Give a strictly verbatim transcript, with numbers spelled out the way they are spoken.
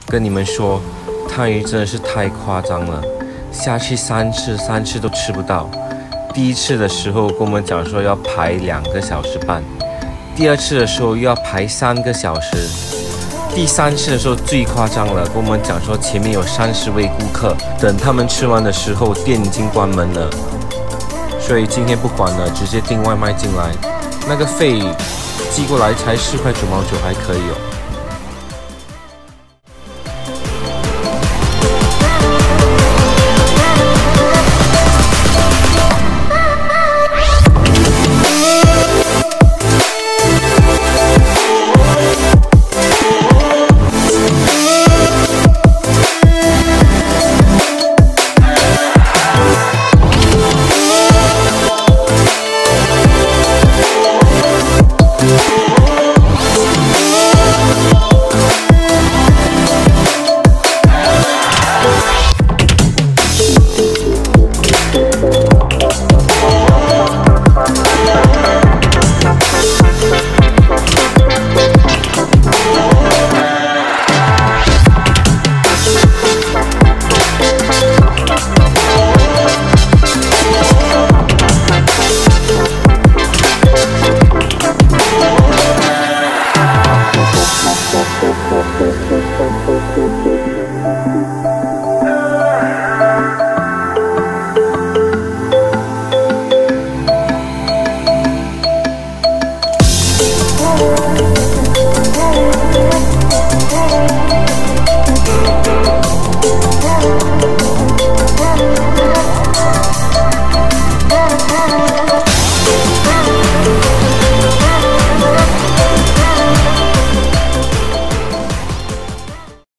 跟你们说，汤鱼真的是太夸张了，下去三次，三次都吃不到。第一次的时候跟我们讲说要排两个小时半，第二次的时候又要排三个小时，第三次的时候最夸张了，跟我们讲说前面有三十位顾客，等他们吃完的时候，店已经关门了。所以今天不管了，直接订外卖进来，那个费寄过来才四块九毛九，还可以哦。